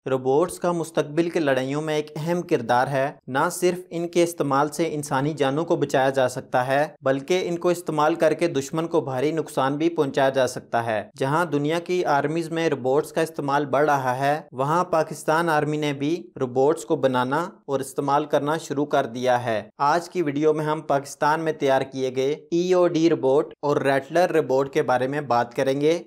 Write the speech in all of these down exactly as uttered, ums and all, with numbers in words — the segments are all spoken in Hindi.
रोबोट्स का मुस्तकबिल के लड़ाइयों में एक अहम किरदार है। न सिर्फ इनके इस्तेमाल से इंसानी जानों को बचाया जा सकता है, बल्कि इनको इस्तेमाल करके दुश्मन को भारी नुकसान भी पहुंचाया जा सकता है। जहां दुनिया की आर्मीज में रोबोट्स का इस्तेमाल बढ़ रहा है, वहां पाकिस्तान आर्मी ने भी रोबोट्स को बनाना और इस्तेमाल करना शुरू कर दिया है। आज की वीडियो में हम पाकिस्तान में तैयार किए गए ई ओ डी रोबोट और रैटलर रोबोट के बारे में बात करेंगे।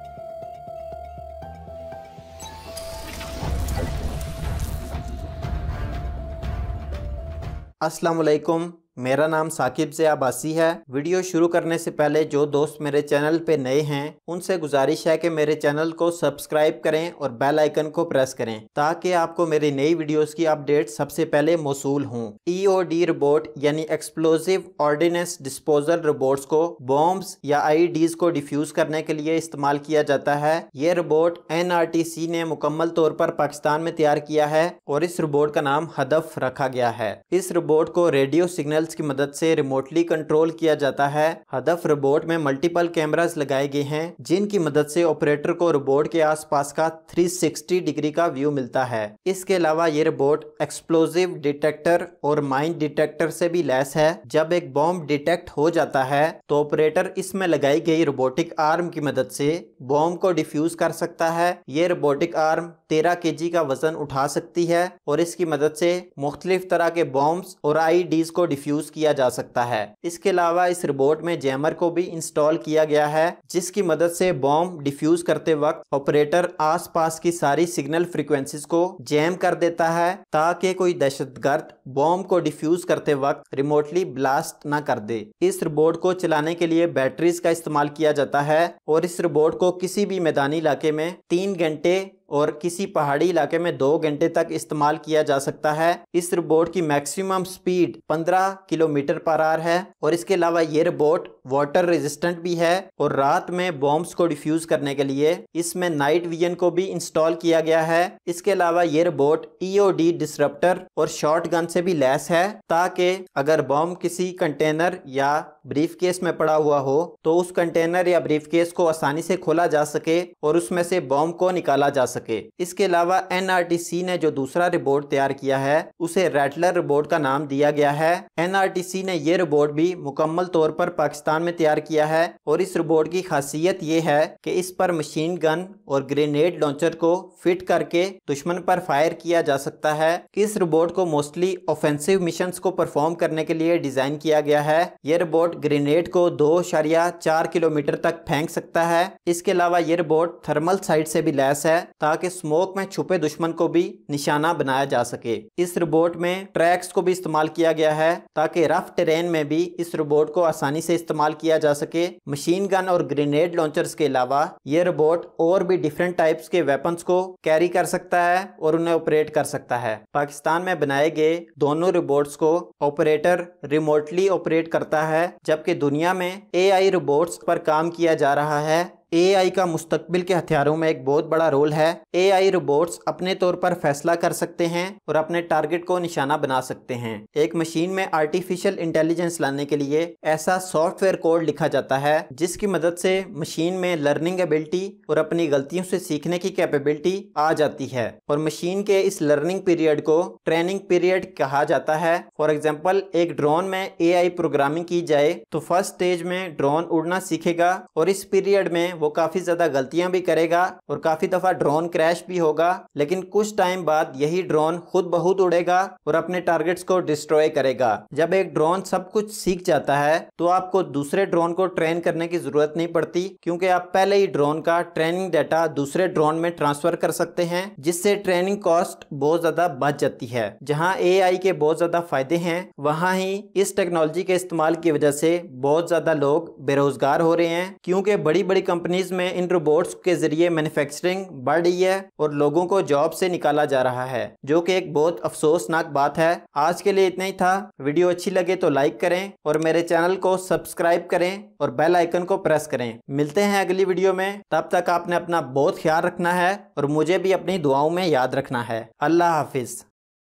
अस्सलाम वालेकुम, मेरा नाम साकिब से आबासी है। वीडियो शुरू करने से पहले जो दोस्त मेरे चैनल पे नए हैं उनसे गुजारिश है कि मेरे चैनल को सब्सक्राइब करें और बेल आइकन को प्रेस करें ताकि आपको मेरी नई वीडियोस की अपडेट सबसे पहले मौसूल हों। ई ओ डी रोबोट यानी एक्सप्लोसिव ऑर्डिनेंस डिस्पोजल रोबोट्स को बॉम्ब्स या आई ई डीज़ को डिफ्यूज करने के लिए इस्तेमाल किया जाता है। ये robot N R T C ने मुकम्मल तौर पर पाकिस्तान में तैयार किया है और इस रोबोट का नाम हदफ रखा गया है। इस रोबोट को रेडियो सिग्नल की मदद से रिमोटली कंट्रोल किया जाता है। हदफ रोबोट में मल्टीपल कैमरास लगाए गए हैं जिनकी मदद से ऑपरेटर को रोबोट के आसपास का तीन सौ साठ डिग्री का व्यू मिलता है। इसके अलावा ये रोबोट एक्सप्लोजिव डिटेक्टर और माइन डिटेक्टर से भी लैस है। जब एक बॉम्ब डिटेक्ट हो जाता है तो ऑपरेटर इसमें लगाई गई रोबोटिक आर्म की मदद से बॉम्ब को डिफ्यूज कर सकता है। ये रोबोटिक आर्म तेरह के जी का वजन उठा सकती है और इसकी मदद से मुख्तलिफ तरह के बॉम्ब्स और आई डीज को डिफ्यूज किया जा सकता है। इसके अलावा इस रोबोट में जैमर को भी इंस्टॉल किया गया है जिसकी मदद से बॉम्ब डिफ्यूज करते वक्त ऑपरेटर आसपास की सारी सिग्नल फ्रीक्वेंसीज को जैम कर देता है ताकि कोई दहशतगर्द बॉम्ब को डिफ्यूज करते वक्त रिमोटली ब्लास्ट ना कर दे। इस रोबोट को चलाने के लिए बैटरीज का इस्तेमाल किया जाता है और इस रोबोट को किसी भी मैदानी इलाके में तीन घंटे और किसी पहाड़ी इलाके में दो घंटे तक इस्तेमाल किया जा सकता है। इस रोबोट की मैक्सिमम स्पीड पंद्रह किलोमीटर पर आवर है और इसके अलावा ये रोबोट वाटर रेजिस्टेंट भी है और रात में बॉम्ब्स को डिफ्यूज करने के लिए इसमें नाइट विजन को भी इंस्टॉल किया गया है। इसके अलावा ये robot E O D disruptor और शॉर्ट गन से भी लैस है ताकि अगर बॉम्ब किसी कंटेनर या ब्रीफ केस में पड़ा हुआ हो तो उस कंटेनर या ब्रीफ केस को आसानी से खोला जा सके और उसमें से बॉम्ब को निकाला जा सके। इसके अलावा एन आर टी सी ने जो दूसरा रोबोट तैयार किया है उसे रैटलर रोबोट का नाम दिया गया है। एन आर टी सी ने यह रोबोट भी मुकम्मल तौर पर पाकिस्तान में तैयार किया है और इस रोबोट की खासियत यह है कि इस पर मशीन गन और ग्रेनेड लॉन्चर को फिट करके दुश्मन पर फायर किया जा सकता है। इस रोबोट को मोस्टली ऑफेंसिव मिशंस को परफॉर्म करने के लिए डिजाइन किया गया है। यह रोबोट ग्रेनेड को दो इशारिया चार किलोमीटर तक फेंक सकता है। इसके अलावा यह रोबोट थर्मल साइट से भी लैस है ताकि स्मोक में छुपे दुश्मन को भी निशाना बनाया जा सके। इस रोबोट में ट्रैक्स को भी इस्तेमाल किया गया है ताकि रफ टेरेन में भी इस रोबोट को आसानी से इस्तेमाल किया जा सके। मशीन गन और ग्रेनेड लॉन्चर्स के अलावा यह रोबोट और भी डिफरेंट टाइप्स के वेपन्स को कैरी कर सकता है और उन्हें ऑपरेट कर सकता है। पाकिस्तान में बनाए गए दोनों रोबोट्स को ऑपरेटर रिमोटली ऑपरेट करता है जबकि दुनिया में ए आई रोबोट्स पर काम किया जा रहा है। ए आई का मुस्तकबिल के हथियारों में एक बहुत बड़ा रोल है। ए आई रोबोट्स अपने तौर पर फैसला कर सकते हैं और अपने टारगेट को निशाना बना सकते हैं। एक मशीन में आर्टिफिशियल इंटेलिजेंस लाने के लिए ऐसा सॉफ्टवेयर कोड लिखा जाता है जिसकी मदद से मशीन में लर्निंग एबिलिटी और अपनी गलतियों से सीखने की कैपेबिलिटी आ जाती है और मशीन के इस लर्निंग पीरियड को ट्रेनिंग पीरियड कहा जाता है। फॉर एग्जाम्पल, एक ड्रोन में ए आई प्रोग्रामिंग की जाए तो फर्स्ट स्टेज में ड्रोन उड़ना सीखेगा और इस पीरियड में वो काफी ज्यादा गलतियां भी करेगा और काफी दफा ड्रोन क्रैश भी होगा, लेकिन कुछ टाइम बाद यही ड्रोन खुद ब खुद उड़ेगा और अपने टारगेट्स को डिस्ट्रॉय करेगा। जब एक ड्रोन सब कुछ सीख जाता है तो आपको दूसरे ड्रोन को ट्रेन करने की जरूरत नहीं पड़ती क्योंकि आप पहले ही ड्रोन का ट्रेनिंग डाटा दूसरे ड्रोन में ट्रांसफर कर सकते हैं जिससे ट्रेनिंग कॉस्ट बहुत ज्यादा बच जाती है। जहाँ ए आई के बहुत ज्यादा फायदे हैं वहाँ ही इस टेक्नोलॉजी के इस्तेमाल की वजह से बहुत ज्यादा लोग बेरोजगार हो रहे हैं क्योंकि बड़ी बड़ी कंपनी में इन रोबोट्स के जरिए मैन्युफैक्चरिंग बढ़ रही है और लोगों को जॉब से निकाला जा रहा है जो कि एक बहुत अफसोसनाक बात है। आज के लिए इतना ही था। वीडियो अच्छी लगे तो लाइक करें और मेरे चैनल को सब्सक्राइब करें और बेल आइकन को प्रेस करें। मिलते हैं अगली वीडियो में, तब तक आपने अपना बहुत ख्याल रखना है और मुझे भी अपनी दुआओं में याद रखना है। अल्लाह हाफिज।